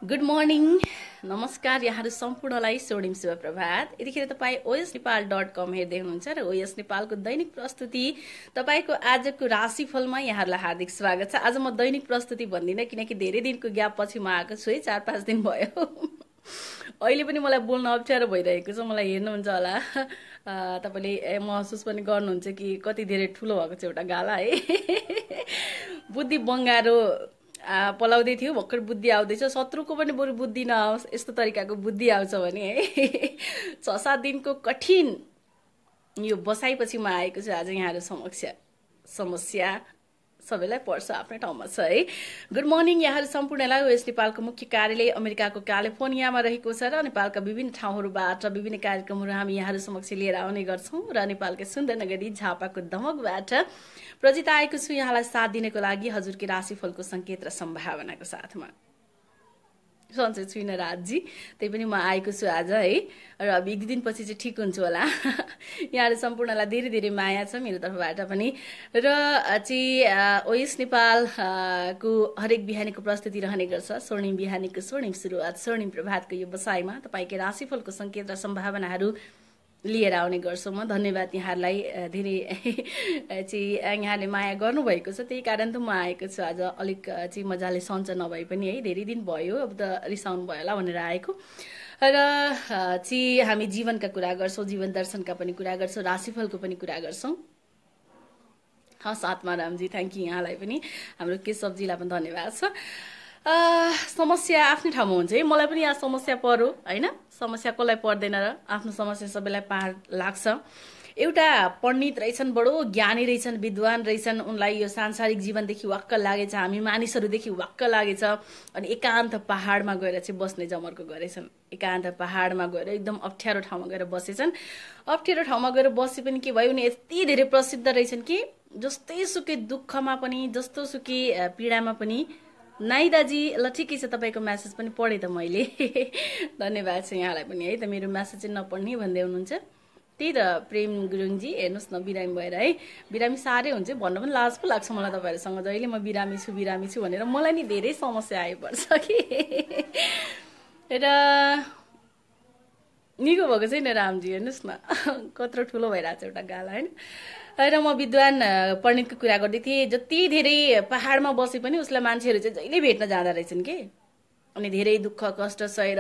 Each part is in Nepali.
गुड मर्निङ नमस्कार यहाँहरू सम्पूर्णलाई स्वर्णिम शुभ प्रभात। यतिखेर तपाईँ osnepal.com हेर्दै हुनुहुन्छ र ओएस नेपालको दैनिक प्रस्तुति तपाईँको आजको राशिफलमा यहाँहरूलाई हार्दिक स्वागत छ। आज म दैनिक प्रस्तुति भन्दिनँ किनकि धेरै दिनको ग्याप पछि म आएको छु है, 4-5 दिन भयो। अहिले पनि मलाई बोल्न अप्ठ्यारो भइरहेको छ, मलाई हेर्नुहुन्छ होला। तपाईँले महसुस पनि गर्नुहुन्छ कि कति धेरै ठुलो भएको छ एउटा गाला है। बुद्धि बङ्गारो पलाउँदै थियो, भर्खर बुद्धि आउँदैछ। शत्रुको पनि बरु बुद्धि नआओस्, यस्तो तरिकाको बुद्धि आउँछ भने है। 6-7 दिनको कठिन यो बसाइपछि म आएको छु आज यहाँहरू समक्ष। समस्या सबैलाई पर्छ, आफ्नै ठाउँमा छ है। गुड मर्निङ यहाँहरू सम्पूर्णलाई। ओएस नेपालको मुख्य कार्यालय अमेरिकाको क्यालिफोर्नियामा रहेको छ र नेपालका विभिन्न ठाउँहरूबाट विभिन्न कार्यक्रमहरू हामी यहाँहरू समक्ष लिएर आउने गर्छौँ र नेपालकै सुन्दर नगरी झापाको दमकबाट प्रजित आएको छु यहाँलाई साथ दिनको लागि हजुरकै राशिफलको संकेत र सम्भावनाको साथमा। सन्चै छुइनँ राजजी, त्यही पनि म आएको छु आज है। र अब 1 दिनपछि चाहिँ ठिक हुन्छु होला। यहाँहरू सम्पूर्णलाई धेरै धेरै माया छ मेरो तर्फबाट पनि। र चाहिँ ओएस नेपालको हरेक बिहानीको प्रस्तुति रहने गर्छ। स्वर्णिम बिहानीको स्वर्णिम सुरुवात स्वर्णिम प्रभातको यो बसाइमा तपाईँकै राशिफलको संकेत र सम्भावनाहरू लिएर आउने गर्छु म। धन्यवाद यहाँहरूलाई, धेरै चाहिँ यहाँले माया गर्नुभएको छ, त्यही कारण त म आएको छु आज। अलिक चाहिँ मजाले सन्चो नभए पनि है, धेरै दिन भयो, अब त रिसाउनु भयो होला भनेर आएको। र चाहिँ हामी जीवनका कुरा गर्छौँ, जीवन दर्शनका पनि कुरा गर्छौँ, राशिफलको पनि कुरा गर्छौँ। हस् आत्मारामजी, थ्याङ्क यू यहाँलाई पनि, हाम्रो केशवजीलाई पनि धन्यवाद छ। समस्या आफ्नै ठाउँमा हुन्छ है। मलाई पनि यहाँ समस्या पर्यो होइन, समस्या कसलाई पर्दैन र, आफ्नो समस्या सबैलाई पार लाग्छ। एउटा पण्डित रहेछन्, बडो ज्ञानी रहेछन्, विद्वान रहेछन्, उनलाई यो सांसारिक जीवनदेखि वाक्क लागेछ, हामी मानिसहरूदेखि वाक्क लागेछ। अनि एकान्त पहाडमा गएर चाहिँ बस्ने जमर्को गरेछन्। एकान्त पहाडमा गएर एकदम अप्ठ्यारो ठाउँमा गएर बसेछन्। अप्ठ्यारो ठाउँमा गएर बसे पनि के भयो, उनी यति धेरै प्रसिद्ध रहेछन् कि जस्तै सुकै दुःखमा पनि जस्तो सुकै पीडामा पनि नाइ दाजी, ल ठिकै छ, तपाईँको म्यासेज पनि पढेँ त मैले। धन्यवाद छ यहाँलाई पनि है, त मेरो म्यासेज चाहिँ नपढ्ने भन्दै हुनुहुन्छ। त्यही त प्रेम गुरुङजी, हेर्नुहोस् न, बिरामी भएर है। बिरामी साह्रै हुन्छ, भन्न पनि लाज पो लाग्छ मलाई तपाईँहरूसँग। जहिले म बिरामी छु भनेर मलाई नि धेरै समस्या आइपर्छ कि। र निको भएको छैन रामजी, हेर्नुहोस् न कत्रो ठुलो भइरहेको छ एउटा गाला होइन। र म विद्वान पण्डितको कुरा गर्दै थिएँ। जति धेरै पहाडमा बसे पनि उसलाई मान्छेहरू चाहिँ जहिले भेट्न जाँदा रहेछन् कि। अनि धेरै दुःख कष्ट सहेर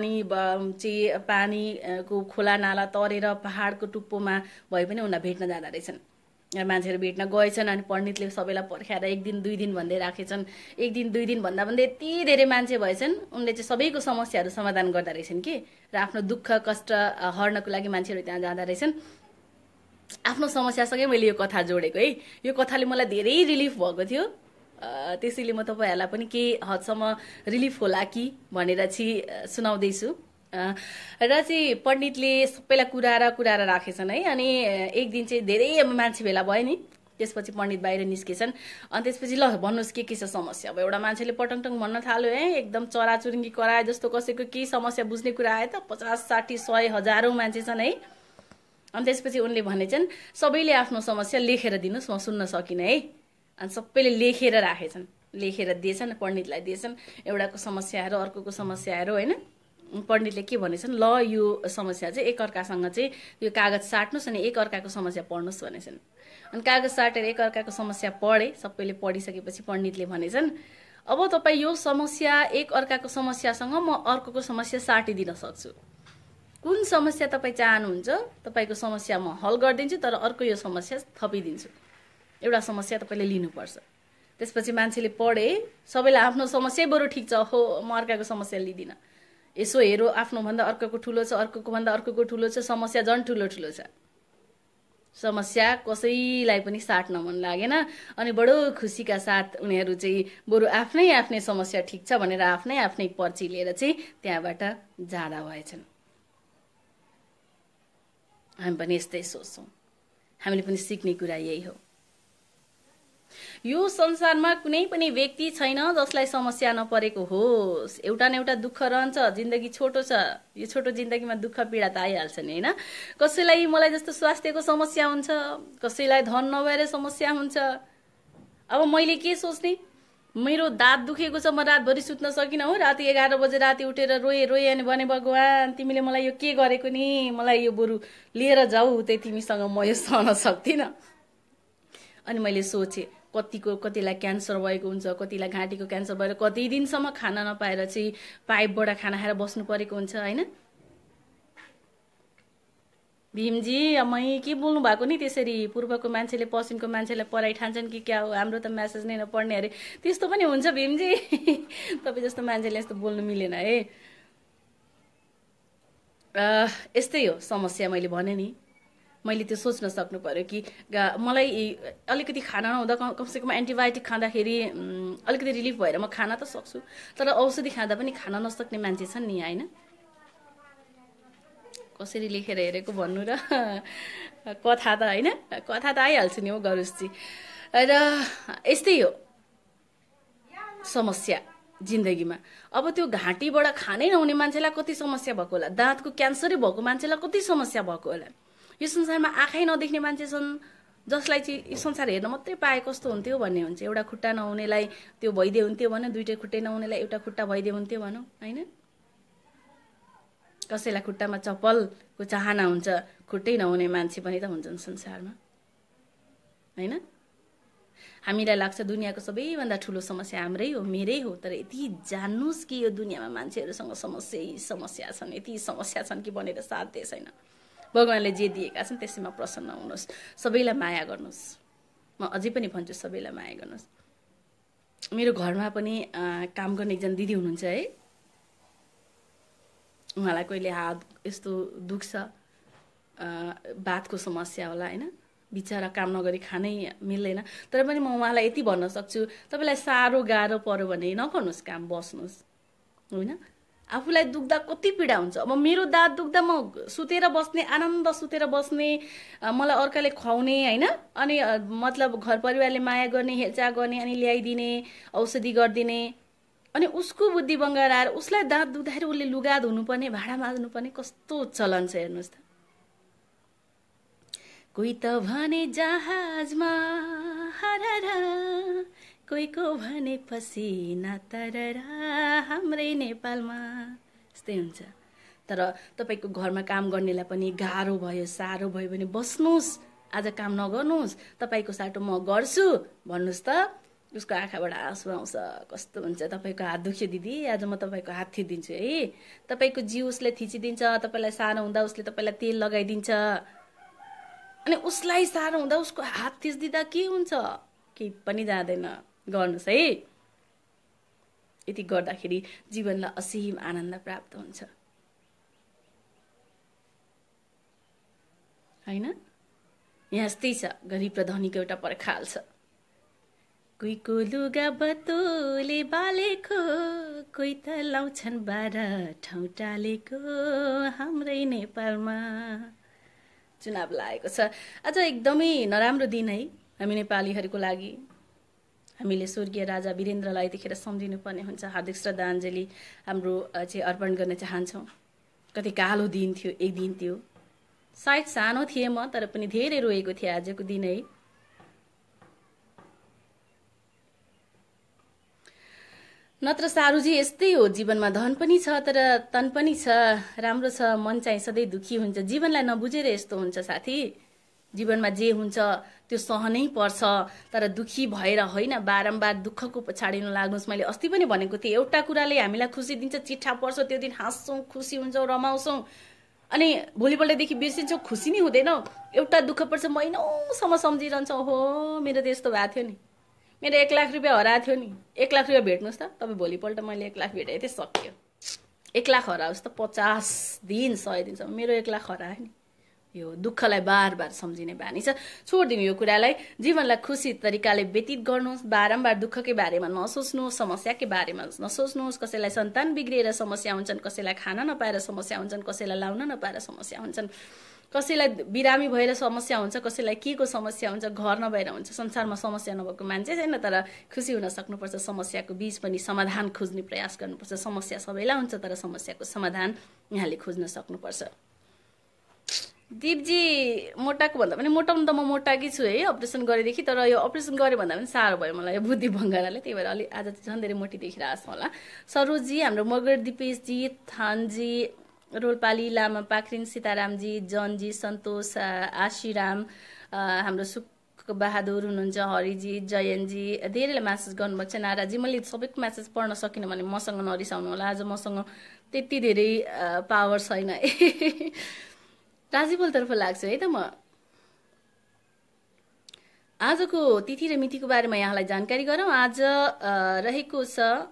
पानीको खोला नाला तरेर पहाडको टुप्पोमा भए पनि उनलाई भेट्न जाँदा रहेछन्। मान्छेहरू भेट्न गएछन् अनि पण्डितले सबैलाई पर्खाएर 1 दिन 2 दिन भन्दै राखेछन्। 1 दिन 2 दिन भन्दा भन्दै यति धेरै मान्छे भएछन्, उनले चाहिँ सबैको समस्याहरू समाधान गर्दा रहेछन् कि। र आफ्नो दुःख कष्ट हर्नको लागि मान्छेहरू त्यहाँ जाँदा रहेछन्। आफ्नो समस्यासँगै मैले यो कथा जोडेको है। यो कथाले मलाई धेरै रिलिफ भएको थियो, त्यसैले म तपाईँहरूलाई पनि केही हदसम्म रिलिफ होला कि भनेर चाहिँ सुनाउँदैछु। र चाहिँ पण्डितले सबैलाई कुराएर राखेछन् है। अनि एक दिन चाहिँ धेरै मान्छे भेला भयो नि, त्यसपछि पण्डित बाहिर निस्केछन्। अनि त्यसपछि ल भन्नुहोस् के छ समस्या। अब एउटा मान्छेले पटङटङ भन्न थाल्यो है, एकदम चराचुरुङ्गी कराए जस्तो, कसैको केही समस्या बुझ्ने कुरा आयो त 50, 60, 100, हजारौँ मान्छे छन् है। अनि त्यसपछि उनले भनेछन् सबैले आफ्नो समस्या लेखेर दिनुहोस्, म सुन्न सकिनँ है। अनि सबैले लेखेर राखेछन्, लेखेर दिएछन्, पण्डितलाई दिएछन्। एउटाको समस्याहरू, अर्कोको समस्याहरू होइन। पण्डितले के भनेछन्, ल यो समस्या चाहिँ एकअर्कासँग चाहिँ यो कागज साट्नुहोस् अनि एकअर्काको समस्या पढ्नुहोस् भनेछन्। अनि कागज साटेर एकअर्काको समस्या पढे। सबैले पढिसकेपछि पण्डितले भनेछन् अब तपाईँ यो समस्या एकअर्काको समस्यासँग म अर्कोको समस्या साटिदिन सक्छु। कुन समस्या तपाईँ चाहनुहुन्छ, तपाईँको समस्या म हल गरिदिन्छु, तर अर्को यो समस्या थपिदिन्छु। एउटा समस्या तपाईँले लिनुपर्छ। त्यसपछि मान्छेले पढे, सबैलाई आफ्नो समस्या बरु ठिक छ, हो म अर्काको समस्या लिँदिनँ। यसो हेरो, आफ्नोभन्दा अर्कोको ठुलो छ, अर्कोको भन्दा अर्कोको ठुलो छ, समस्या झन् ठुलो ठुलो छ। समस्या कसैलाई पनि साट्न मन लागेन। अनि बडो खुसीका साथ उनीहरू चाहिँ बरु आफ्नै आफ्नै समस्या ठिक छ भनेर आफ्नै आफ्नै पर्ची लिएर चाहिँ त्यहाँबाट जाँदा भएछन्। हामी पनि यस्तै सोच्छौँ, हामीले पनि सिक्ने कुरा यही हो। यो संसारमा कुनै पनि व्यक्ति छैन जसलाई समस्या नपरेको होस्। एउटा न एउटा दुःख रहन्छ, जिन्दगी छोटो छ, यो छोटो जिन्दगीमा दुःख पीडा त आइहाल्छ नि होइन। कसैलाई मलाई जस्तो स्वास्थ्यको समस्या हुन्छ, कसैलाई धन नभएर समस्या हुन्छ। अब मैले के सोच्ने, मेरो दाँत दुखेको छ, म रातभरि सुत्न सकिनँ हो। राति 11 बजे राति उठेर रोएँ अनि भने भगवान् तिमीले मलाई यो के गरेको नि, मलाई यो बरु लिएर जाऊ, त्यही तिमीसँग म यो सहन सक्दिनँ। अनि मैले सोचेँ कतिलाई क्यान्सर भएको हुन्छ, कतिलाई घाँटीको क्यान्सर भएर कति दिनसम्म खाना नपाएर चाहिँ पाइपबाट खाना खाएर बस्नु परेको हुन्छ होइन। भीमजी मै के बोल्नु भएको नि त्यसरी, पूर्वको मान्छेले पश्चिमको मान्छेलाई पराइ ठान्छन् कि क्या हो, हाम्रो त म्यासेज नै नपढ्ने अरे। त्यस्तो पनि हुन्छ भीमजी, तपाईँ जस्तो मान्छेले यस्तो बोल्नु मिलेन है। यस्तै हो समस्या। मैले भने नि, मैले त्यो सोच्न सक्नु पर्यो कि मलाई अलिकति खाना नहुँदा कमसेकम एन्टिबायोटिक खाँदाखेरि अलिकति रिलिफ भएर म खान त सक्छु, तर औषधि खाँदा पनि खान नसक्ने मान्छे छन् नि होइन। कसरी लेखेर हेरेको भन्नु र कथा त होइन, कथा त आइहाल्छु नि हो गरुसजी। र यस्तै हो समस्या जिन्दगीमा। अब त्यो घाँटीबाट खानै नहुने मान्छेलाई कति समस्या भएको होला, दाँतको क्यान्सरै भएको मान्छेलाई कति समस्या भएको होला। यो संसारमा आँखै नदेख्ने मान्छे छन् जसलाई चाहिँ यो संसार हेर्न मात्रै पाए कस्तो हुन्थ्यो भन्ने हुन्छ। एउटा खुट्टा नहुनेलाई त्यो भइदियो हुन्थ्यो भनौँ, दुईटै खुट्टै नहुनेलाई एउटा खुट्टा भइदियो हुन्थ्यो भनौँ होइन। कसैलाई खुट्टामा चप्पलको चाहना हुन्छ, खुट्टै नहुने मान्छे पनि त हुन्छन् संसारमा होइन। हामीलाई लाग्छ दुनियाँको सबैभन्दा ठुलो समस्या हाम्रै हो, मेरै हो, तर यति जान्नुहोस् कि यो दुनियाँमा मान्छेहरूसँग समस्या छन्, यति समस्या छन् कि भनेर साध्य छैन। भगवानले जे दिएका छन् त्यसैमा प्रसन्न हुनुहोस्, सबैलाई माया गर्नुहोस्। म अझै पनि भन्छु सबैलाई माया गर्नुहोस्। मेरो घरमा पनि काम गर्ने एकजना दिदी हुनुहुन्छ है, उहाँलाई कहिले हात यस्तो दुख्छ, बातको समस्या होला होइन, बिचरा काम नगरी खानै मिल्दैन। तर पनि म उहाँलाई यति भन्न सक्छु, तपाईँलाई साह्रो गाह्रो पर्यो भने नगर्नुहोस् काम, बस्नुहोस् होइन। आफूलाई दुख्दा कति पीडा हुन्छ। अब मेरो दाँत दुख्दा म सुतेर बस्ने, आनन्द सुतेर बस्ने, मलाई अर्काले खुवाउने होइन, अनि मतलब घर परिवारले माया गर्ने, हेरचाह गर्ने, अनि ल्याइदिने, औषधि गरिदिने, अनि उसको बुद्धि बङ्गार आएर उसलाई दाँत दुख्दाखेरि उसले लुगा धुनुपर्ने, भाँडा माझ्नुपर्ने, कस्तो चलन छ हेर्नुहोस् त। कोही त भने जहाजमा हररा, कोहीको भने पसिना तररा, हाम्रै नेपालमा यस्तै हुन्छ। तर तपाईँको घरमा काम गर्नेलाई पनि गाह्रो भयो, साह्रो भयो भने बस्नुहोस्, आज काम नगर्नुहोस्, तपाईँको साटो म गर्छु भन्नुहोस् त। उसको आँखाबाट आँसु आउँछ, कस्तो हुन्छ। तपाईँको हात दुख्यो दिदी, आज म तपाईँको हात थिचिदिन्छु है। तपाईँको जिउ उसले थिचिदिन्छ, तपाईँलाई साह्रो हुँदा उसले तपाईँलाई तेल लगाइदिन्छ, अनि उसलाई साह्रो हुँदा उसको हात थिचिदिँदा के हुन्छ, केही पनि जाँदैन। गर्नुहोस् है, यति गर्दाखेरि जीवनलाई असीम आनन्द प्राप्त हुन्छ होइन। यहाँ यस्तै छ, गरिब र धनीको एउटा पर्खाल छ। कोहीको लुगा बतोले बालेको, कोही त लाउँछन् 12 ठाउँ टालेको, हाम्रै नेपालमा। चुनाव लागेको छ आज, एकदमै नराम्रो दिन है हामी नेपालीहरूको लागि। हामीले स्वर्गीय राजा वीरेन्द्रलाई यतिखेर सम्झिनु पर्ने हुन्छ, हार्दिक श्रद्धाञ्जली हाम्रो चाहिँ अर्पण गर्न चाहन्छौँ। कति कालो दिन थियो, एक दिन थियो, सायद सानो थिएँ म, तर पनि धेरै रोएको थिएँ आजको दिन है। नत्र सारुजी यस्तै हो, जीवनमा धन पनि छ तर तन पनि छ, राम्रो छ, मन चाहिँ सधैँ दुखी हुन्छ। जीवनलाई नबुझेर यस्तो हुन्छ साथी, जीवनमा जे हुन्छ त्यो सहनै पर्छ, तर दुखी भएर होइन, बारम्बार दुःखको पछाडि नलाग्नुहोस्। मैले अस्ति पनि भनेको थिएँ, एउटा कुराले हामीलाई खुसी दिन्छ, चिट्ठा पर्छ, त्यो दिन हाँस्छौँ, खुसी हुन्छौँ, रमाउँछौँ, अनि भोलिपल्टदेखि बिर्सिन्छौँ, खुसी नै हुँदैनौँ। एउटा दुःख पर्छ, महिनौसम्म सम्झिरहन्छौँ, हो मेरो त यस्तो भएको थियो नि, मेरो 1 लाख रुपियाँ हराएको थियो नि, 1 लाख रुपियाँ भेट्नुहोस् त। तपाईँ भोलिपल्ट मैले 1 लाख भेटेको थिएँ, सक्यो। 1 लाख हराओस् त 50 दिन 100 दिनसम्म, मेरो 1 लाख हरायो नि। यो दुःखलाई बार बार सम्झिने बानी छ, छोडिदिनु यो कुरालाई। जीवनलाई खुसी तरिकाले व्यतीत गर्नुहोस्, बारम्बार दुःखकै बारेमा नसोच्नुहोस्, समस्याकै बारेमा नसोच्नुहोस्। कसैलाई सन्तान बिग्रिएर समस्या हुन्छन्, कसैलाई खान नपाएर समस्या हुन्छन्, कसैलाई लाउन नपाएर समस्या हुन्छन्, कसैलाई बिरामी भएर समस्या हुन्छ, कसैलाई के को समस्या हुन्छ, घर नभएर हुन्छ। संसारमा समस्या नभएको मान्छे छैन, तर खुसी हुन सक्नुपर्छ। समस्याको बीच पनि समाधान खोज्ने प्रयास गर्नुपर्छ। समस्या सबैलाई हुन्छ, तर समस्याको समाधान यहाँले खोज्न सक्नुपर्छ। दिपजी मोटाको भन्दा पनि मोटाउनु त म मोटाकी छु है अपरेसन गरेदेखि, तर यो अपरेसन गरे भन्दा पनि साह्रो भयो मलाई यो बुद्धि भङ्गाराले, त्यही भएर अलि आज चाहिँ झन् धेरै मोटी देखिरहेको छ होला। सरोजी, हाम्रो मगर दिपेशजी, थानजी, रोलपाली, लामा पाखरिन, सीतारामजी, जनजी, सन्तोष, आशीराम, हाम्रो सुक बहादुर हुनुहुन्छ, हरिजी, जयनजी, धेरैले म्यासेज गर्नुभएको छ। नाराजी, मैले सबैको म्यासेज पढ्न सकिनँ भने मसँग नरिसाउनु होला, आज मसँग त्यति धेरै पावर छैन है। राजीवलतर्फ लाग्छु है त म। आजको तिथि र मितिको बारेमा यहाँलाई जानकारी गरौँ। आज रहेको छ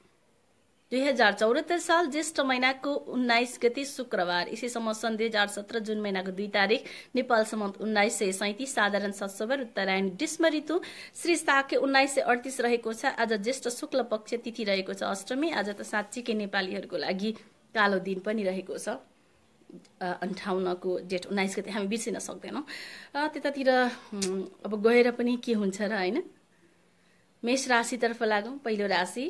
2074 साल ज्येष्ठ महिनाको 19 गते शुक्रबार, इसीसम्म सन् 2017 जुन महिनाको 2 तारिक, नेपाल सम्मत 1937, साधारण सत्सवर, उत्तरायण ग्रीष्म ऋतु, श्री साके 1938 रहेको छ। आज ज्येष्ठ शुक्ल पक्ष तिथि रहेको छ अष्टमी। आज त साँच्चीकै नेपालीहरूको लागि कालो दिन पनि रहेको छ। 58 को डेट 19 गते हामी बिर्सिन सक्दैनौँ। त्यतातिर अब गएर पनि के हुन्छ र होइन। मेष राशितर्फ लागौँ। पहिलो राशि,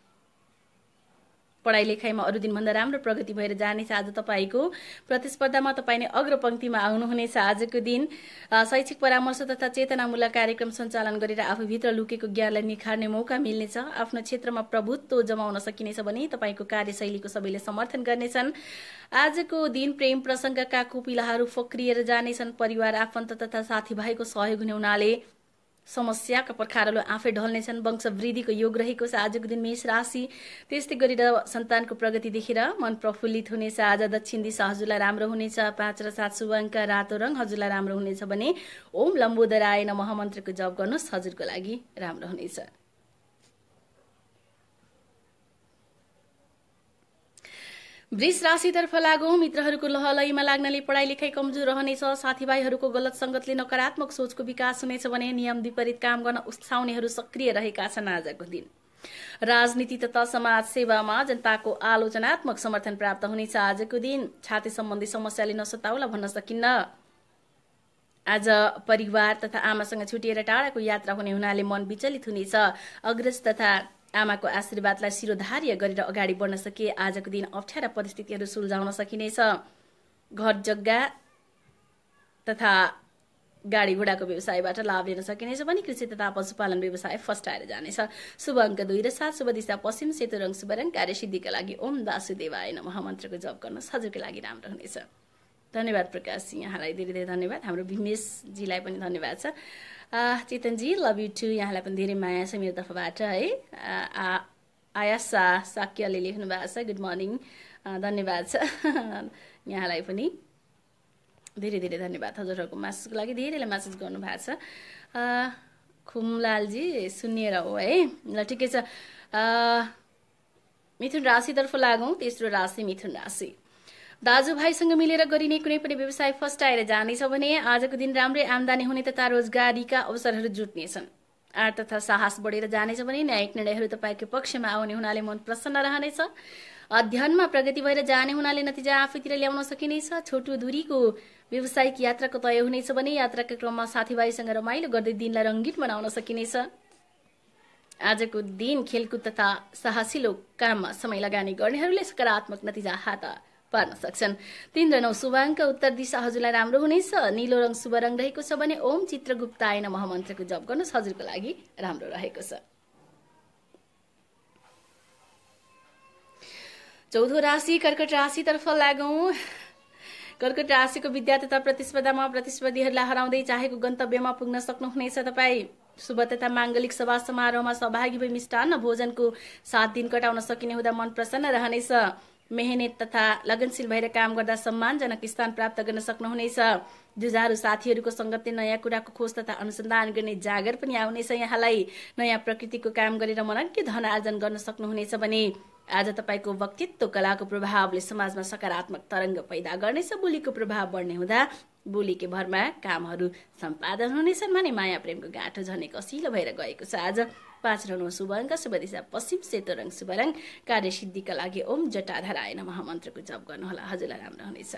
पढाइ लेखाइमा अरू दिनभन्दा राम्रो प्रगति भएर जानेछ। आज तपाईँको प्रतिस्पर्धामा तपाईँ नै अग्रपङ्क्तिमा आउनुहुनेछ। आजको दिन शैक्षिक परामर्श तथा चेतनामूलक कार्यक्रम सञ्चालन गरेर आफूभित्र लुकेको ज्ञानलाई निखार्ने मौका मिल्नेछ। आफ्नो क्षेत्रमा प्रभुत्व जमाउन सकिनेछ भने तपाईँको कार्यशैलीको सबैले समर्थन गर्नेछन्। आजको दिन प्रेम प्रसङ्गका कुपिलाहरू फक्रिएर जानेछन्। परिवार, आफन्त तथा साथीभाइको सहयोग हुने हुनाले समस्याका पर्खालहरू आफै ढल्नेछन्। वंश वृद्धिको योग रहेको छ आजको दिन मेष राशि। त्यस्तै गरेर सन्तानको प्रगति देखेर मन प्रफुल्लित हुनेछ। आज दक्षिण दिशा हजुरलाई राम्रो हुनेछ। 5 र 7 शुभ अङ्क, रातो रङ हजुरलाई राम्रो हुनेछ भने ओम लम्बोदराय नमः मन्त्रको जप गर्नुहोस्, हजुरको लागि राम्रो हुनेछ। वृष राशितर्फ लागौँ। मित्रहरूको लहलहीमा लाग्नाले पढाइ लेखाइ कमजोर रहनेछ। साथीभाइहरूको गलत सङ्गतले नकारात्मक सोचको विकास हुनेछ भने नियम विपरीत काम गर्न उत्साउनेहरू सक्रिय रहेका छन् आजको दिन। राजनीति तथा समाज सेवामा जनताको आलोचनात्मक समर्थन प्राप्त हुनेछ। आजको दिन छाती सम्बन्धी समस्याले नसताउला भन्न सकिन्न। आज परिवार तथा आमासँग छुटिएर टाढाको यात्रा हुने हुनाले मन विचलित हुनेछ। अग्रज तथा आमाको आशीर्वादलाई शिरोधार्य गरेर अगाडि बढ्न सके आजको दिन अप्ठ्यारा परिस्थितिहरू सुल्झाउन सकिनेछ। घर जग्गा तथा गाडी घोडाको व्यवसायबाट लाभ लिन सकिनेछ भने कृषि तथा पशुपालन व्यवसाय फस्टाएर जानेछ। शुभ अङ्क 2 र 7, शुभ दिशा पश्चिम, सेतो रङ शुभ रङ, कार्यसिद्धिका लागि ओम वासुदेवाय नमः मन्त्रको जप गर्नुहोस्, हजुरको लागि राम्रो हुनेछ। धन्यवाद प्रकाश जी, यहाँलाई धेरै धेरै धन्यवाद। हाम्रो भीमेशजीलाई पनि धन्यवाद छ। चेतनजी लभ यु टु, यहाँलाई पनि धेरै माया छ मेरो तर्फबाट है। आयासा साक्यले लेख्नु भएको छ, गुड मर्निङ, धन्यवाद छ यहाँलाई पनि धेरै धेरै धन्यवाद। हजुरहरूको म्यासेजको लागि धेरैले म्यासेज गर्नुभएको छ। खुमलालजी सुनिएर हो है, ल ठिकै छ। मिथुन राशितर्फ लागौँ। तेस्रो राशि मिथुन राशि। दाजुभाइसँग मिलेर गरिने कुनै पनि व्यवसाय फस्टाएर जानेछ भने आजको दिन राम्रै आम्दानी हुने तथा रोजगारीका अवसरहरू जुट्नेछन्। आर्ट तथा साहस बढेर जानेछ भने न्यायिक निर्णयहरू तपाईँको पक्षमा आउने हुनाले मन प्रसन्न रहनेछ। अध्ययनमा प्रगति भएर जाने हुनाले नतिजा आफैतिर ल्याउन सकिनेछ। छोटो दूरीको व्यावसायिक यात्राको तय हुनेछ भने यात्राका क्रममा साथीभाइसँग रमाइलो गर्दै दिनलाई रङ्गीन बनाउन सकिनेछ। आजको दिन खेलकुद तथा साहसिलो काममा समय लगानी गर्नेहरूले सकारात्मक नतिजा हात पार्न सक्छन्। 3 र 9 शुभ अङ्क, उत्तर दिशा हजुरलाई राम्रो हुनेछ। नीलो रङ शुभ रङ रहेको छ भने ओम चित्रगुप्ताय नमः मन्त्रको जप गर्नुहोस्, हजुरको लागि राम्रो रहेको छ। चौथो राशि कर्कट राशितर्फ लागौँ। कर्कट राशिको विद्या तथा प्रतिस्पर्धामा प्रतिस्पर्धीहरूलाई हराउँदै चाहेको गन्तव्यमा पुग्न सक्नुहुनेछ। तपाईँ शुभ तथा माङ्गलिक सभा समारोहमा सहभागी भई मिष्टान्न भोजनको 7 दिन कटाउन सकिने हुँदा मन प्रसन्न रहनेछ। मेहनत तथा लगनशील भएर काम गर्दा सम्मानजनक स्थान प्राप्त गर्न सक्नुहुनेछ। जुझारू साथीहरूको सङ्गतले नयाँ कुराको खोज तथा अनुसन्धान गर्ने जागर पनि आउनेछ। यहाँलाई नयाँ प्रकृतिको काम गरेर मनज्ञ धन आर्जन गर्न सक्नुहुनेछ भने आज तपाईँको व्यक्तित्व कलाको प्रभावले समाजमा सकारात्मक तरङ्ग पैदा गर्नेछ। बोलीको प्रभाव बढ्ने हुँदा बोलीको भरमा कामहरू सम्पादन हुनेछन् भने माया प्रेमको गाँठो झनै कसिलो भएर गएको छ। आज 5 र 9 शुभ अङ्क, शुभ दिशा पश्चिम, सेतो रङ शुभ रङ, कार्यसिद्धिका लागि ओम जटाधराय नमः मन्त्रको जप गर्नुहोला, हजुरलाई राम्रो हुनेछ।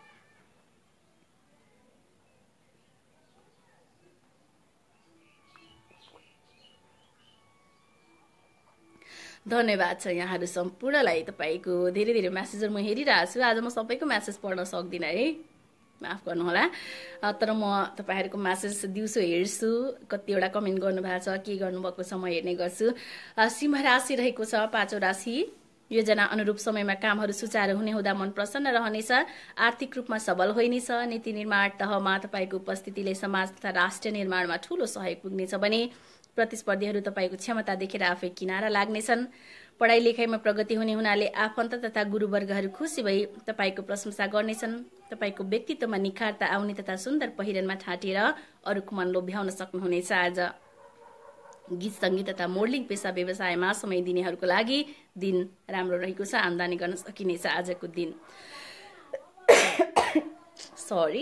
धन्यवाद छ यहाँहरू सम्पूर्णलाई। तपाईँको धेरै धेरै म्यासेजहरू म हेरिरहेको छु। आज म सबैको म्यासेज पढ्न सक्दिनँ है। माफ गर्नुहोला। तर म तपाईहरुको मेसेज दिउँसो हेर्छु, कतिवटा कमेन्ट गर्नुभएको छ, के गर्नुभएको छ म हेर्ने गर्छु। सिंह राशि रहेको छ, पाँचौं राशि। योजना अनुरूप समयमा कामहरू सुचारू हुने हुँदा मन प्रसन्न रहनेछ। आर्थिक रूपमा सबल होइनेछ। नीति निर्माण तहमा तपाईको उपस्थितिले समाज तथा राष्ट्र निर्माणमा ठूलो सहयोग पुग्नेछ भने प्रतिस्पर्धीहरू तपाईको क्षमता देखेर आफै किनारा लाग्नेछन्। पढाइ लेखाइमा प्रगति हुने हुनाले आफन्त तथा गुरुवर्गहरू खुसी भई तपाईको प्रशंसा गर्नेछन्। तपाईको व्यक्तित्वमा निखारता आउने तथा सुन्दर पहिरनमा ठाटिएर अरूको मन लोभ्याउन सक्नुहुनेछ। आज गीत संगीत तथा मोडलिङ पेसा व्यवसायमा समय दिनेहरूको लागि दिन राम्रो रहेको छ। आम्दानी गर्न सकिनेछ आजको दिन। सरी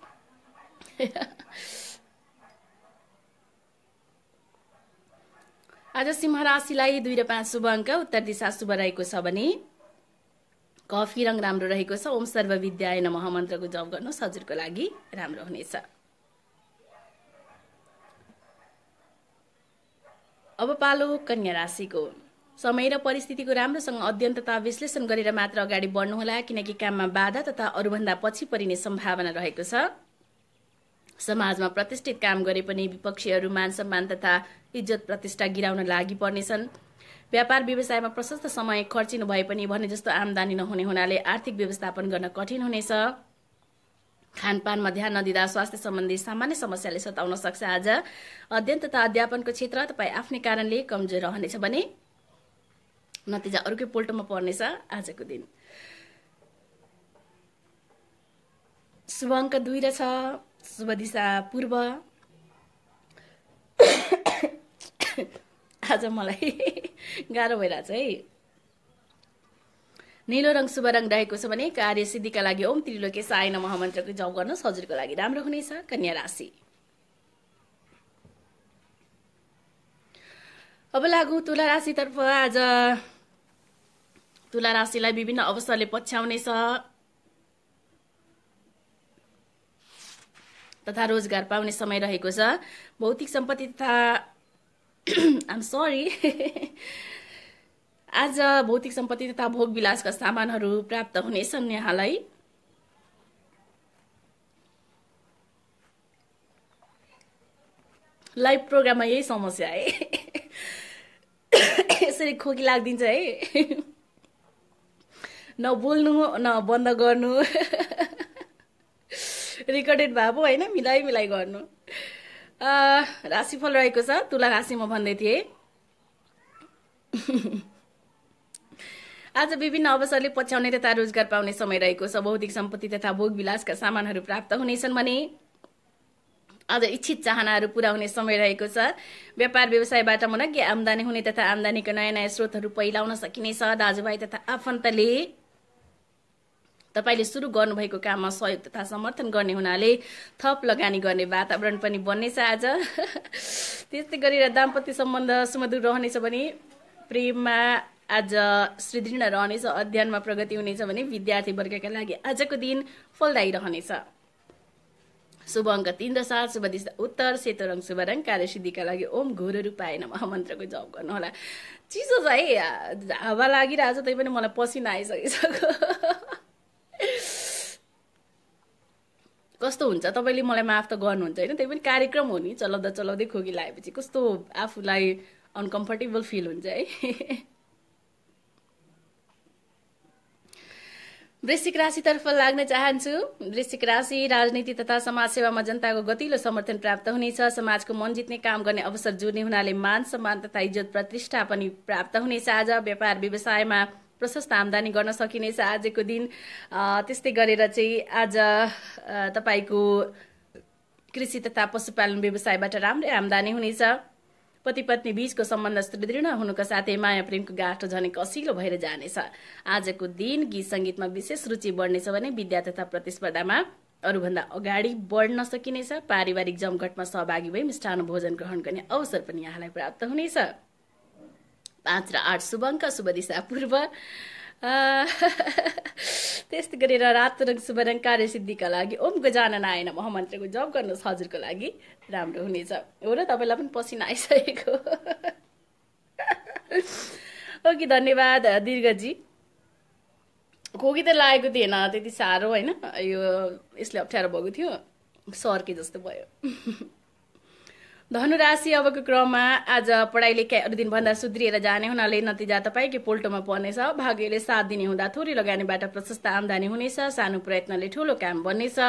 आज सिंह राशिलाई 2 र 5 शुभ अङ्क, उत्तर दिशा शुभ रहेको छ भने कफी रङ राम्रो रहेको छ। ओम सर्व विद्याय नमः मन्त्रको जप गर्नुहोस्, हजुरको लागि राम्रो हुनेछ। अब पालो कन्या राशिको। समय र परिस्थितिको राम्रोसँग अध्ययन तथा विश्लेषण गरेर मात्र अगाडि बढ्नुहोला, किनकि काममा बाधा तथा अरूभन्दा पछि परिने सम्भावना रहेको छ। समाजमा प्रतिष्ठित काम गरे पनि विपक्षीहरू मान सम्मान तथा इज्जत प्रतिष्ठा गिराउन लागि पर्नेछन्। व्यापार व्यवसायमा प्रशस्त समय खर्चिनु भए पनि भने जस्तो आम्दानी नहुने हुनाले आर्थिक व्यवस्थापन गर्न कठिन हुनेछ। खानपानमा ध्यान नदिँदा स्वास्थ्य सम्बन्धी सामान्य समस्याले सताउन सक्छ। आज अध्ययन तथा अध्यापनको क्षेत्र तपाईँ आफ्नै कारणले कमजोर रहनेछ भने नतिजा अरूकै पोल्टोमा पर्नेछ आजको दिन। शुभ अङ्क 2 र 6, शुभ दिशा पूर्व। आज मलाई गाह्रो भइरहेछ है। नीलो रङ शुभ रङ रहेको छ भने कार्य सिद्धिका लागि ओम त्रिलोकेशाय नमः मन्त्रको जप गर्नुहोस्, हजुरको लागि राम्रो हुनेछ। कन्या राशि। अब लागु तुला राशितर्फ। आज तुला राशिलाई विभिन्न अवसरले पछ्याउनेछ तथा रोजगार पाउने समय रहेको छ। भौतिक सम्पत्ति तथा आम सरी आज भौतिक सम्पत्ति तथा भोग विलासका सामानहरू प्राप्त हुनेछन्। यहाँलाई लाइभ प्रोग्राममा यही समस्या है। यसरी खोकी लाग्दिन्छ है, नबोल्नु न बन्द गर्नु। रेकर्डेड भए पो होइन, मिलाइ मिलाइ गर्नु। राशिफल रहेको छ तुला राशि। म भन्दै थिएँ आज विभिन्न अवसरले पछ्याउने तथा रोजगार पाउने समय रहेको छ। भौतिक सम्पत्ति तथा भोग विलासका सामानहरू प्राप्त हुनेछन् भने आज इच्छित चाहनाहरू पूरा हुने समय रहेको छ। व्यापार व्यवसायबाट मनग्य आम्दानी हुने तथा आम्दानीका नयाँ नयाँ स्रोतहरू पहिलाउन सकिनेछ। दाजुभाइ तथा आफन्तले तपाईले सुरु गर्नुभएको काममा सहयोग तथा समर्थन गर्ने हुनाले थप लगानी गर्ने वातावरण पनि बन्नेछ आज। त्यस्तै गरेर दाम्पत्य सम्बन्ध सुमधुर रहनेछ भने प्रेममा आज सुदृढ रहनेछ। अध्ययनमा प्रगति हुनेछ भने विद्यार्थी वर्गका लागि आजको दिन फलदायी रहनेछ। शुभ अङ्क 3 र 7, शुभ दिशा उत्तर, सेतो रङ शुभ रङ। कार्यसिद्धिका लागि ओम घोर रूपाय नमः मन्त्रको जप गर्नुहोला। चिसो छ है, हावा लागिरहेछ, त्यही पनि मलाई पसिना आइसकिसक्यो। कस्तो हुन्छ तपाईँले मलाई माफ त गर्नुहुन्छ होइन, त्यही पनि कार्यक्रम हो नि, चलाउँदा चलाउँदै खोकी लागेपछि कस्तो आफूलाई अनकम्फर्टेबल फिल हुन्छ है। वृश्चिक राशितर्फ लाग्न चाहन्छु। वृश्चिक राशि राजनीति तथा समाजसेवामा जनताको गतिलो समर्थन प्राप्त हुनेछ। समाजको मन जित्ने काम गर्ने अवसर जुर्ने हुनाले मान सम्मान तथा इज्जत प्रतिष्ठा पनि प्राप्त हुनेछ। आज व्यापार व्यवसायमा प्रशस्त आम्दानी गर्न सकिनेछ आजको दिन। त्यस्तै गरेर चाहिँ आज तपाईको कृषि तथा पशुपालन व्यवसायबाट राम्रै आम्दानी हुनेछ। पति पत्नी बीचको सम्बन्ध सुदृढ हुनुका साथै माया प्रेमको गाँठो झनै कसिलो भएर जानेछ। आजको दिन गीत संगीतमा विशेष रुचि बढ्नेछ भने विद्या तथा प्रतिस्पर्धामा अरूभन्दा अगाडि बढ्न सकिनेछ। पारिवारिक जमघटमा सहभागी भई मिष्टान्न भोजन ग्रहण गर्ने अवसर पनि यहाँलाई प्राप्त हुनेछ। 5 र 8 शुभ अङ्क, शुभ दिशा पूर्व। त्यस्तै गरेर रातो रङ शुभ रङ। कार्यसिद्धिका लागि ओम गजाननाय नमः मन्त्रको जप गर्नुहोस्, हजुरको लागि राम्रो हुनेछ। हो र तपाईँलाई पनि पसिना आइसकेको। ओके, धन्यवाद दीर्घजी। खोकी त लागेको थिएन त्यति साह्रो होइन, यो यसले अप्ठ्यारो भएको थियो, सर्के जस्तो भयो। धनुराशि अबको क्रममा आज पढाइ लेखाइ अरू दिनभन्दा सुध्रिएर जाने हुनाले नतिजा तपाईँकै पोल्टोमा पर्नेछ। भाग्यले साथ दिने हुँदा थोरै लगानीबाट प्रशस्त आम्दानी हुनेछ। सानो प्रयत्नले ठूलो काम बन्नेछ।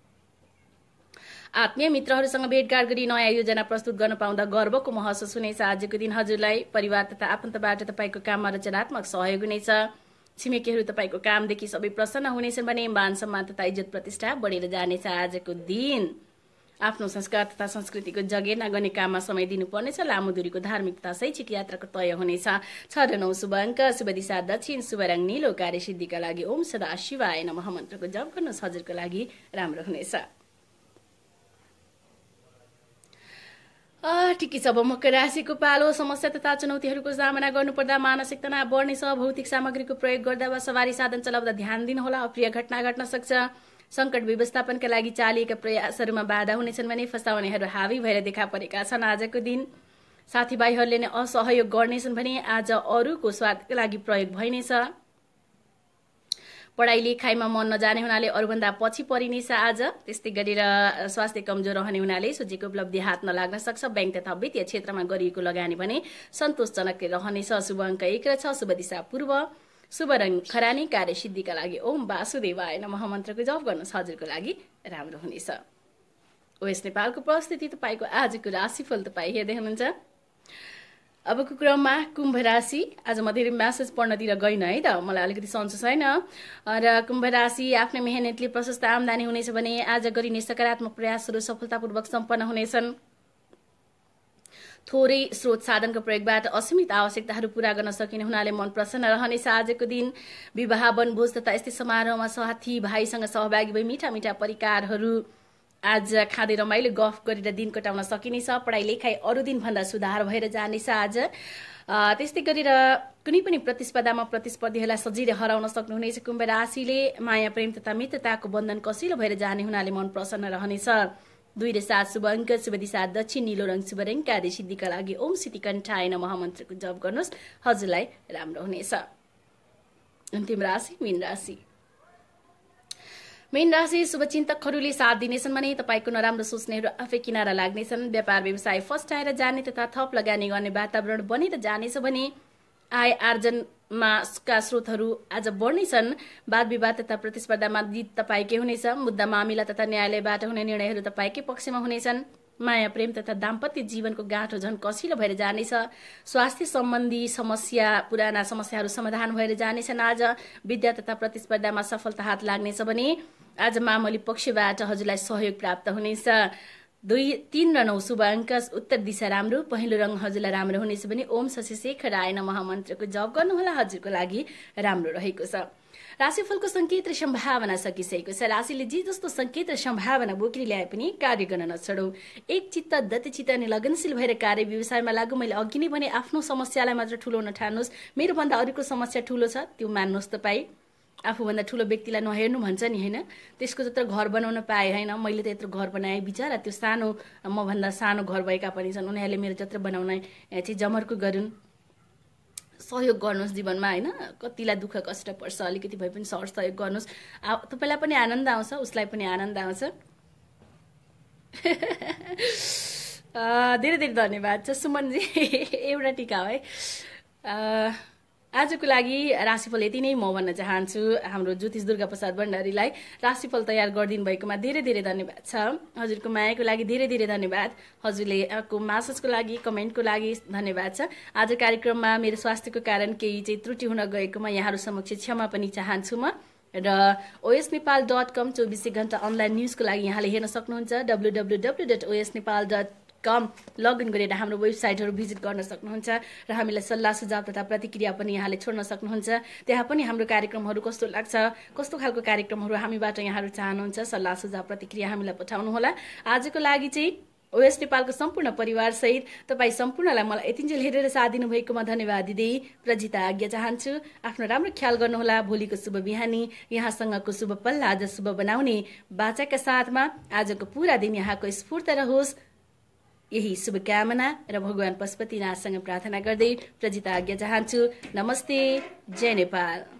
आत्मीय मित्रहरूसँग भेटघाट गरी नयाँ योजना प्रस्तुत गर्न पाउँदा गर्वको महसुस हुनेछ। आजको दिन हजुरलाई परिवार तथा आफन्तबाट तपाईँको काममा रचनात्मक सहयोग हुनेछ। छिमेकीहरू तपाईँको कामदेखि सबै प्रसन्न हुनेछन् भने मान सम्मान तथा इज्जत प्रतिष्ठा बढेर जानेछ। आजको दिन आफ्नो संस्कार तथा संस्कृतिको जगेर्ना गर्ने काममा समय दिनुपर्नेछ। लामो दूरीको धार्मिक तथा शैक्षिक यात्राको तय हुनेछ। 6 र 9 शुभ अङ्क, शुभ दिशा दक्षिण, शुभ रङ नीलो। कार्यसिद्धिका लागि ओम सदा शिवाय नमः मन्त्रको जप गर्नुहोस्, हजुरको लागि राम्रो हुनेछ। ठिकै छ। अब मकर राशिको पालो। समस्या तथा चुनौतीहरूको सामना गर्नुपर्दा मानसिक तनाव बढ्नेछ। भौतिक सामग्रीको प्रयोग गर्दा वा सवारी साधन चलाउँदा ध्यान दिनुहोला। अप्रिय घटना घट्न सक्छ। संकट व्यवस्थापनका लागि चालिएका प्रयासहरूमा बाधा हुनेछन् भने फसाउनेहरू हावी भएर देखा परेका छन्। आजको दिन साथीभाइहरूले नै असहयोग गर्नेछन् भने आज अरूको स्वार्थका लागि प्रयोग भइनेछ। पढाइ लेखाइमा मन नजाने हुनाले अरूभन्दा पछि परिनेछ। आज त्यस्तै गरेर स्वास्थ्य कमजोर रहने हुनाले सोचेको उपलब्धि हात नलाग्न सक्छ। बैंक तथा वित्तीय क्षेत्रमा गरिएको लगानी भने सन्तोषजनक रहनेछ। शुभ अङ्क 1 र 6, शुभ दिशा पूर्व, शुभ रङ खरानी। कार्यसिद्धिका लागि ओम वासुदेवाय नमः मन्त्रको जप गर्नुहोस्, हजुरको लागि राम्रो हुनेछ। ओएस नेपालको प्रस्तुति तपाईँको आजको राशिफल तपाईँ हेर्दै हुनुहुन्छ। अबको क्रममा कुम्भ राशि। आज म धेरै म्यासेज पढ्नतिर गइन है त, मलाई अलिकति सन्चो छैन। र कुम्भ राशि आफ्नै मेहनतले प्रशस्त आम्दानी हुनेछ भने आज गरिने सकारात्मक प्रयासहरू सफलतापूर्वक सम्पन्न हुनेछन्। थोरै स्रोत साधनको प्रयोगबाट असीमित आवश्यकताहरू पूरा गर्न सकिने हुनाले मन प्रसन्न रहनेछ। आजको दिन विवाह, वनभोज तथा यस्तै समारोहमा साथी भाइसँग सहभागी भई मिठा मिठा परिकारहरू आज खाँदै रमाइलो गफ गरेर दिन कटाउन सकिनेछ। पढाइ लेखाइ अरू दिनभन्दा सुधार भएर जानेछ। आज त्यस्तै गरेर कुनै पनि प्रतिस्पर्धामा प्रतिस्पर्धीहरूलाई सजिलै हराउन सक्नुहुनेछ। कुम्भ राशिले माया प्रेम तथा मित्रताको बन्धन कसिलो भएर जाने हुनाले मन प्रसन्न रहनेछ। 2 र 7 शुभ अङ्क, शुभ दिशा दक्षिण, नीलो रङ, शुभ रङ। कार्यसिद्धिका लागि ओम सिद्धिकण्ठाय नमः मन्त्रको जप गर्नुहोस्, हजुरलाई राम्रो हुनेछ। अन्तिम राशि मीन राशि। मीन राशि शुभचिन्तकहरूले साथ दिनेछन् भने तपाईँको नराम्रो सोच्नेहरू आफै किनारा लाग्नेछन्। व्यापार व्यवसाय फस्टाएर जाने तथा थप लगानी गर्ने वातावरण बनेर जानेछ भने आय आर्जनमा का स्रोतहरू आज बढ्नेछन्। वाद विवाद तथा प्रतिस्पर्धामा जित तपाईँकै हुनेछ। मुद्दा मामिला तथा न्यायालयबाट हुने निर्णयहरू तपाईँकै पक्षमा हुनेछन्। माया प्रेम तथा दाम्पत्य जीवनको गाँठो झन कसिलो भएर जानेछ। स्वास्थ्य सम्बन्धी समस्या, पुराना समस्याहरू समाधान भएर जानेछन्। आज विद्या तथा प्रतिस्पर्धामा सफलता हात लाग्नेछ भने आज मामूली पक्षबाट हजुरलाई सहयोग प्राप्त हुनेछ। 2, 3 र 9 शुभ अङ्क, उत्तर दिशा राम्रो, पहिलो रङ हजुरलाई राम्रो हुनेछ भने ओम शशिशेखराय नमः मन्त्रको जप गर्नुहोला, हजुरको लागि राम्रो रहेको छ। राशिफलको संकेत र सम्भावना सकिसकेको छ। राशिले जे जस्तो संकेत र सम्भावना बोकेर ल्याए पनि कार्य गर्न नछोडौ। एक चित्त दत्तचित्त अनि लगनशील भएर कार्य व्यवसायमा लागु। मैले अघि नै भने आफ्नो समस्यालाई मात्र ठुलो नठान्नुहोस्। मेरो भन्दा अरूको समस्या ठुलो छ त्यो मान्नुहोस्। तपाईँ आफूभन्दा ठुलो व्यक्तिलाई नहेर्नु भन्छ नि होइन, त्यसको जत्रो घर बनाउन पाए होइन। मैले त यत्रो घर बनाएँ, बिचरा त्यो सानो मभन्दा सानो घर भएका पनि छन्, उनीहरूले मेरो जत्रो बनाउन चाहिँ जमर्को गरून्। सहयोग गर्नुहोस् जीवनमा होइन। कतिलाई दुःख कष्ट पर्छ, अलिकति भए पनि सहयोग गर्नुहोस्। तपाईँलाई पनि आनन्द आउँछ, उसलाई पनि आनन्द आउँछ। धेरै धेरै धन्यवाद छ सुमनजी। एउटा टिका है। आजको लागि राशिफल यति नै म भन्न चाहन्छु। हाम्रो ज्योतिष दुर्गा प्रसाद भण्डारीलाई राशिफल तयार गरिदिनु भएकोमा धेरै धेरै धन्यवाद छ। हजुरको मायाको लागि धेरै धेरै धन्यवाद। हजुरले को म्यासेजको लागि, कमेन्टको लागि धन्यवाद छ। आज कार्यक्रममा मेरो स्वास्थ्यको कारण केही चाहिँ त्रुटि हुन गएकोमा यहाँहरू समक्ष क्षमा पनि चाहन्छु म। र osnepal.com 24 घण्टा अनलाइन न्युजको लागि यहाँले हेर्न सक्नुहुन्छ। www.osnepal.com लगइन गरेर हाम्रो वेबसाइटहरू भिजिट गर्न सक्नुहुन्छ र हामीलाई सल्लाह सुझाव तथा प्रतिक्रिया पनि यहाँले छोड्न सक्नुहुन्छ। त्यहाँ पनि हाम्रो कार्यक्रमहरू कस्तो लाग्छ, कस्तो खालको कार्यक्रमहरू हामीबाट यहाँहरू चाहनुहुन्छ, सल्लाह सुझाव प्रतिक्रिया हामीलाई पठाउनुहोला। आजको लागि चाहिँ ओएस नेपालको सम्पूर्ण परिवार सहित तपाईँ सम्पूर्णलाई मलाई यतिन्जेल हेरेर साथ दिनुभएकोमा धन्यवाद दिँदै प्रजिता आज्ञा चाहन्छु। आफ्नो राम्रो ख्याल गर्नुहोला। भोलिको शुभ बिहानी यहाँसँगको शुभ पल आज शुभ बनाउने बाचाका साथमा आजको पूरा दिन यहाँको स्फूर्त रहोस्, यही शुभकामना र भगवान पशुपतिनाथसँग प्रार्थना गर्दै प्रजिता आज्ञा चाहन्छु। नमस्ते, जय नेपाल।